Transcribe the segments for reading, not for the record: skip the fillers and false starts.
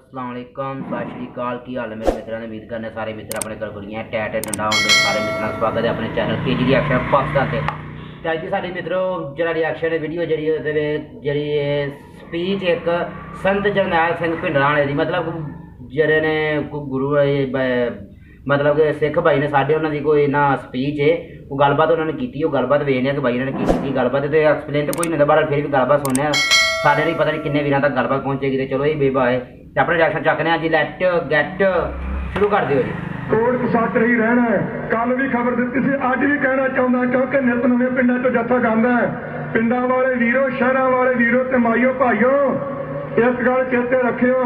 अस्सलाम वालेकुम सत श्री अकाल की हाल है मेरे मित्रों ने उम्मीद करने सारे मित्र अपने घर गुड़ियाँ टैट ठंडा होंगे सारे मित्रों का स्वागत है अपने चैनल के जी रिएक्शन पाकिस्तान से अज की साडी मित्रों जरा रिएक्शन वीडियो जी स्पीच एक संत जरनैल सिंह भिंडरां वाले दी मतलब जेरे ने गुरु मतलब कि सिख भाई ने साढ़े उन्होंने कोई ना स्पीच है वो गलबात उन्होंने की वो गलबात वेखने कि भाई उन्होंने की गलबात तो एक्सप्लेन तो कोई नहीं बार फिर भी गलबात सुनने साढ़े नहीं पता नहीं किन्ने वीर तक गलबात पहुँचेगी तो चलो ये बेबा है तो अपने रिएक्शन चकने जी लैट गैट शुरू कर दियो जी कोट सच रही रहना है कल भी खबर दी सी अज भी कहना चाहता क्योंकि नित नवे पिंडा चो जत्था गांदा है पिंडा वाले वीरो शहर वाले वीरो ते माइयो भाइयों इस गल चेते रखियो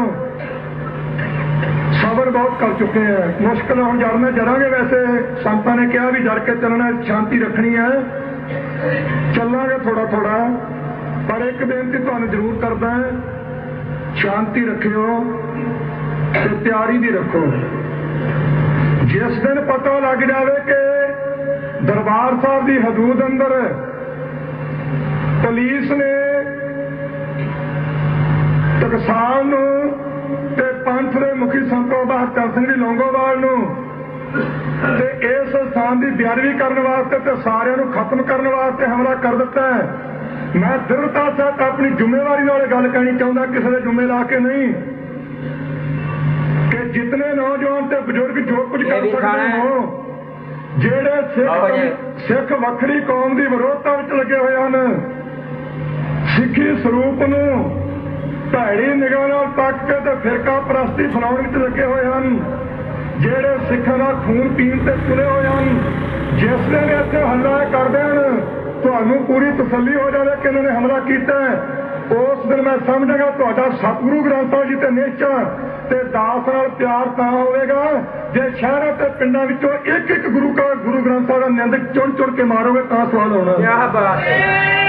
सबर बहुत कर चुके हैं मुश्किल हम जड़ना जरांगे वैसे संतां ने कहा भी जड़ के चलना शांति रखनी है चलांगे थोड़ा थोड़ा पर एक बेनती तुहानूं जरूर करदा है शांति रखियो ते तैयारी भी रखो जिस दिन पता लग जाए कि दरबार साहब की हदूद अंदर पुलिस ने टकसाल ते पंथ के मुखी संत बाबा हरचंद सिंह जी लौंगोवाल ते इस स्थान की बेअदबी करने वास्ते ते सारिਆਂ ਨੂੰ खत्म करने वास्ते हमला कर दिता है मैं दृढ़ता साथ अपनी जिम्मेवारी नाल गल कहनी चाहता किसी के जुम्मे ला के नहीं कि जितने नौजवान ते बुजुर्ग जो कुछ कर सकते हो जेड़े सिख वखरी कौम की विरोधता में लगे हुए हैं सिखी स्वरूप नूं भैड़ी निगाह नाल तक के ते फिरका परस्ती फैलाउण विच लगे हुए हैं जेड़े सिखां दा खून पीण ते तुले हुए हैं जिस दिन इत्थे हमला कर देण तुहानूं पूरी तसल्ली हो जाए कि इन्होंने हमला किया है उस दिन मैं समझांगा तुहाडा सतगुरु ग्रंथ साहिब जी ते निश्चा ते दास नाल प्यार तां होवेगा जे शहरां ते पिंडां विचों एक एक गुरु ग्रंथ साहिब दा निंद चुन चुन के मारोगे तां सवाल होना क्या बात है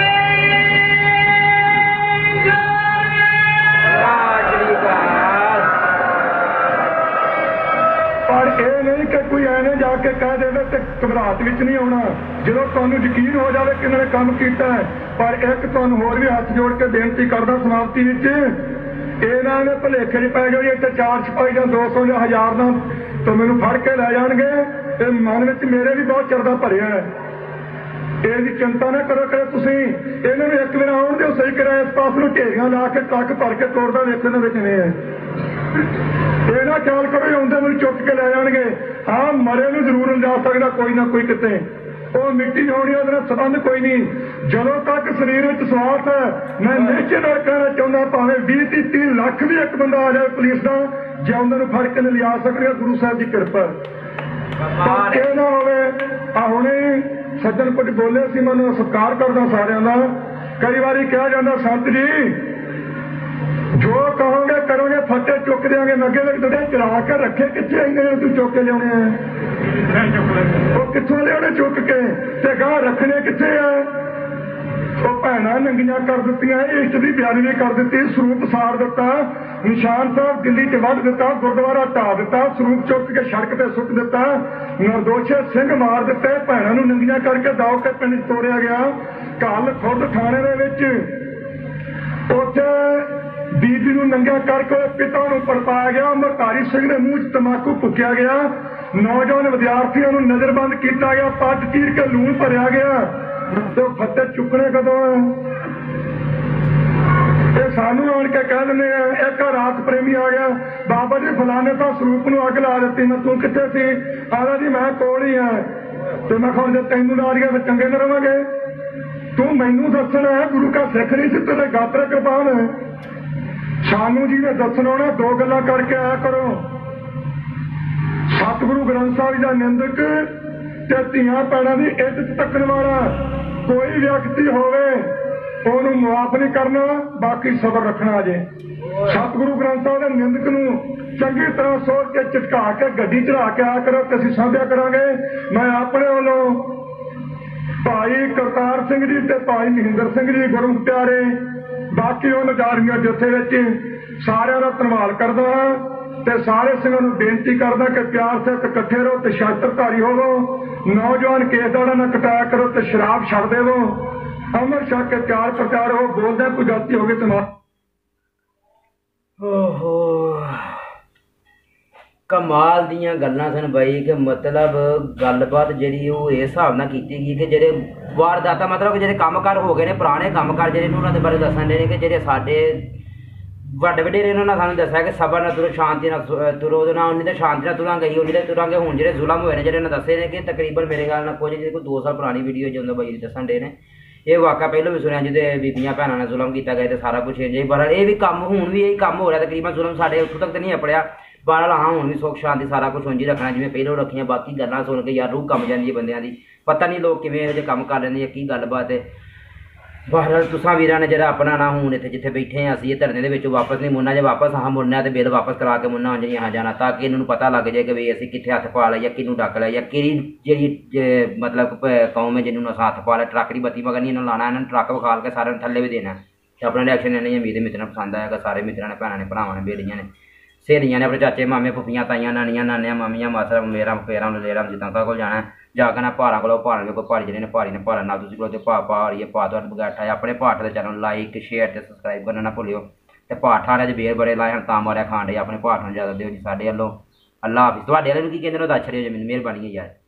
पर यह नहीं कि कोई ऐने जाके कह दे तो घबराहट विच नहीं आना जो तुहानूं यकीन हो जाए कि इन्होंने काम किया है पर एक तुहानूं होर भी हाथ जोड़ के बेनती करदा समाप्ति विच इन्हां ने भुलेखे च पै गए इत्थे 4 सिपाही जां 200 जां 1000 नाल तो मैनूं फड़ के लै जाणगे ते मन विच मेरे भी बहुत चरदा भरिआ है इसकी चिंता ना करो करे तुसीं इन्हां नूं एक दिन आउण दिओ सही करा इस पास नूं ढेरियां ला के ट्रक भर के तोड़दा वेखो इन्हां दे किवें है ये ना ख्याल करो आउंदे मैनूं चुक के लै जाणगे हाँ मरे नूं जरूर लिजा सकदा कोई ना कोई किते वो मिट्टी होनी उसका संबंध कोई नहीं जदों तक शरीर में स्वार्थ है मैं निश्चय नाल कहना चाहुंदा भावें 20-30 लाख भी एक बंदा आ जाए पुलिस का जिउंदे नूं फड़ के लिया सकदे गुरु साहब की कृपा ये ना होवे आ हुणे सज्जन कुछ बोले सी मैं सत्कार करदा सारिआं दा कई बारी कहा जाता संत जी जो कहोगे करोगे फटे चुक देंगे नगे लगे चला के रखे कितने आईने तू चुक के लिया वो कितों लिया चुक के ते गाह रखने कितने है वो भैन नंगियां कर दी इष्ट की बेअदबी कर दी स्वरूप साड़ दिता निशान साहब दिल्ली च वध दिता गुरुद्वारा ढा दिता स्वरूप चुक के सड़क पर सुट दिता निर्दोषे सिंह मार दिते भैनों नंगियां करके दाव के पिंड तोड़िया गया कल खुद थाने दे उत्थे बीबी नूं नंगा करके पिता नूं पड़पाया गया मरकारी सिंह के मूँह तंबाकू फूकिया गया नौजवान विद्यार्थियों नूं नजरबंद किया गया पट चीर के लूण भरिया गया तो फत्ते चुकने कदों ये सानू आण के कह दिंदे एक रात प्रेमी आ गया बाबा जी फलाने तो स्वरूप नूं अग ला दी मैं तू कित्थे सी आदा जी मैं कोल ही हाँ तो मैं कहा जब तैनूं ला दिया फिर चंगे न रवांगे तू मैनू दसना है गुरु का सिख नहीं सी तेरे गात्र कृपान है सानू जी ने दसन होना दो गल्लां करके आया करो सतगुरु ग्रंथ साहिब का निंदक ते धीआं भैणां दी इज्जत तकण वाला कोई व्यक्ति होवे ओनू मुआफ नहीं करना बाकी सबर रखना अजे सतगुरु ग्रंथ साहिब के निंदक नूं चंगी तरह सोच के झटका के गड्डी चढ़ा के आया करो कि असीं साझा करांगे मैं अपने वालों भाई करतार सिंह जी ते भाई महिंदर सिंह जी गुरमुख प्यारे बाकी उन जारियां जत्थे विच सारिआं दा धन्नवाद करदा ते सारे सिंघां नूं बेनती करदा कि प्यार से इकट्ठे रहो ते शास्त्रधारी होवो नौजवान केस दाड़ा ना कटाया करो ते शराब छड्ड देवो अमर छक के प्यार प्रचार हो बोलदा कोई गलती होगी तो ओहो ਕਮਾਲ ਦੀਆਂ ਗੱਲਾਂ ਸਨ ਬਾਈ ਕਿ ਮਤਲਬ ਗੱਲਬਾਤ ਜਿਹੜੀ ਉਹ ਇਸ ਹਿਸਾਬ ਨਾਲ ਕੀਤੀ ਗਈ ਕਿ ਜਿਹੜੇ ਵਾਰਦਾਤਾਂ ਮਤਲਬ ਕਿ ਜਿਹੜੇ ਕੰਮਕਾਰ ਹੋ ਗਏ ਨੇ ਪੁਰਾਣੇ ਕੰਮਕਾਰ ਜਿਹੜੇ ਨੇ ਉਹਨਾਂ ਦੇ ਬਾਰੇ ਦੱਸਣ ਦੇ ਨੇ ਕਿ ਜਿਹੜੇ ਸਾਡੇ ਵੱਡੇ ਵਡੇਰੇ ਉਹਨਾਂ ਨੇ ਸਾਨੂੰ ਦੱਸਿਆ ਕਿ ਸਬਰ ਨਾਲ ਤੁਰੋ ਸ਼ਾਂਤੀ ਨਾਲ ਤੁਰੋ ਉਹਦੇ ਨਾਲ ਉਨੀ ਤਾਂ ਸ਼ਾਂਤੀ ਨਾਲ ਤੁਰਾਂਗੇ ਹੀ ਉਨੀ ਤਾਂ ਤੁਰਾਂਗੇ। ਹੁਣ ਜਿਹੜੇ ਜ਼ੁਲਮ ਹੋਏ ਨੇ ਜਿਹੜੇ ਨੇ ਦੱਸੇ ਨੇ ਕਿ ਤਕਰੀਬਨ ਮੇਰੇ ਖਿਆਲ ਨਾਲ ਕੁਝ ਜਿਹੜੇ ਕੋਈ 2 ਸਾਲ ਪੁਰਾਣੀ ਵੀਡੀਓ ਜਦੋਂ ਬਾਈ ਦੱਸਣ ਦੇ ਨੇ ਇਹ ਵਾਕਿਆ ਪਹਿਲਾਂ ਵੀ ਸੁਣਿਆ ਜਿਹਦੇ ਬੀਬੀਆਂ ਭੈਣਾਂ ਨਾਲ ਜ਼ੁਲਮ ਕੀਤਾ ਗਿਆ ਤੇ ਸਾਰਾ ਕੁਛ ਇੰਜ ਹੀ। ਪਰ ਇਹ ਵੀ ਕੰਮ ਹੁਣ ਵੀ ਇਹੀ ਕੰਮ ਹੋ ਰਿਹਾ ਤਕਰੀਬਨ ਜ਼ੁਲਮ ਸਾਡੇ ਉੱਥੋਂ ਤੱਕ ਤਾਂ ਨਹੀਂ ਅਪੜਿਆ ਬਹਰਹਾਲ ਹਾਂ ਹੁਣ ਵੀ ਸੁੱਖ ਸ਼ਾਂਤੀ ਸਾਰਾ ਕੁਛ ਉਂਝ ਹੀ ਰੱਖਣਾ ਜਿਵੇਂ ਪਹਿਲਾਂ ਰੱਖੀਆਂ। ਬਾਕੀ ਗੱਲਾਂ ਸੁਣ ਕੇ ਯਾਰ ਰੂਹ ਕੰਬ ਜਾਂਦੀ ਹੈ ਬੰਦਿਆਂ ਦੀ, ਪਤਾ ਨਹੀਂ ਲੋਕ ਕਿਵੇਂ ਇਹੋ ਜਿਹੇ ਕੰਮ ਕਰ ਲੈਂਦੇ ਆ ਕੀ ਗੱਲਬਾਤ ਹੈ। ਬਹਰਹਾਲ ਤੁਸਾਂ ਵੀਰਾਂ ਨੇ ਜਿਹੜਾ ਆਪਣਾ ਨਾ ਹੁਣ ਇੱਥੇ ਜਿੱਥੇ ਬੈਠੇ ਹਾਂ ਅਸੀਂ ਇਹ ਧਰਨੇ ਦੇ ਵਿੱਚੋਂ ਵਾਪਸ ਨਹੀਂ ਮੁੜਨਾ। ਜੇ ਵਾਪਸ ਹਾਂ ਮੁੜਨਾ ਤੇ ਬਿੱਲ ਵਾਪਸ ਕਰਾ ਕੇ ਮੁੜਨਾ ਉਂਝ ਨਹੀਂ ਆ ਜਾਣਾ ਤਾਂ ਕਿ ਇਹਨਾਂ ਨੂੰ ਪਤਾ ਲੱਗ ਜਾਏ ਕਿ ਵੀ ਅਸੀਂ ਕਿੱਥੇ ਹੱਥ ਪਾ ਲਿਆ ਜਾਂ ਕਿਹਨੂੰ ਡੱਕ ਲਿਆ ਜਾਂ ਕਿਹੜੀ ਜਿਹੜੀ ਮਤਲਬ ਕੌਮ ਹੈ ਜਿਹਨੂੰ ਅਸੀਂ ਹੱਥ ਪਾ ਲਿਆ। ਟਰੱਕ ਦੀ ਬੱਤੀ ਮਗਰ ਨਹੀਂ ਇਹਨਾਂ ਨੂੰ ਲਾਣਾ, ਇਹਨਾਂ ਨੂੰ ਟਰੱਕ ਵਿਖਾਲ ਕੇ ਸਾਰਿਆਂ ਨੂੰ ਥੱਲੇ ਵੀ ਦੇਣਾ ਤੇ ਆਪਣਾ ਰਿਐਕਸ਼ਨ ਇਹਨਾਂ ਉਮੀਦ ਮਿੱਤਰਾਂ ਪਸੰਦ ਆਏਗਾ। ਸਾਰੇ ਮਿੱਤਰਾਂ ਨੇ ਭੈਣਾਂ ਨੇ ਭਰਾਵਾਂ ਨੇ ਬੇੜੀਆਂ ਨੇ ਸਹੇਲੀਆਂ ਨੇ ਆਪਣੇ ਚਾਚੇ ਮਾਮੇ ਫੁੱਫੀਆਂ ਤਾਈਆਂ ਨਾਨੀਆਂ ਨਾਨਿਆਂ ਮਾਮੀਆਂ ਮਾਸਾ ਮੇਰਾ ਫੇਰਾਂ ਲੇਰਾਂ ਜਿੱਦਾਂ ਤੱਕ ਕੋਲ ਜਾਣਾ ਜਾ ਕੇ ਨਾ ਭਾਰਾਂ ਕੋਲੋਂ ਭਾਰਾਂ ਕੋਈ ਭਾਰੀ ਜਿਹੜੇ ਨੇ ਭਾਰੀ ਨੇ ਭਾਰਾਂ ਨਾਲ ਤੁਸੀਂ ਕੋਲ ਤੇ ਪਾ ਰਹੀਏ ਪਾ ਤੁਹਾਡੇ ਬਗੈਠਾ ਆਪਣੇ ਪਾਠ ਦੇ ਚੈਨਲ ਲਾਈਕ ਸ਼ੇਅਰ ਤੇ ਸਬਸਕ੍ਰਾਈਬ ਕਰਨਾ ਨਾ ਭੁੱਲਿਓ। ਤੇ ਪਾਠਾਂ ਦੇ ਬੇਰ ਬੜੇ ਲਾਏ ਹੁਣ ਤਾਂ ਮਾਰਿਆ ਖਾਣ ਡੇ ਆਪਣੇ ਪਾਠ ਨੂੰ ਜ਼ਿਆਦਾ ਦਿਓ ਜੀ ਸਾਡੇ ਵੱਲੋਂ। ਅੱਲਾ ਹਾਫਿਜ਼। ਤੁਹਾਡੇ ਵਾਲੇ ਨੂੰ ਕੀ ਕਹਿੰਦੇ ਨੇ ਉਹ ਦੱਸ ਛੜਿਓ ਜੀ ਮੈਨੂੰ, ਮਿਹਰਬਾਨੀ ਹੈ ਯਾਰ।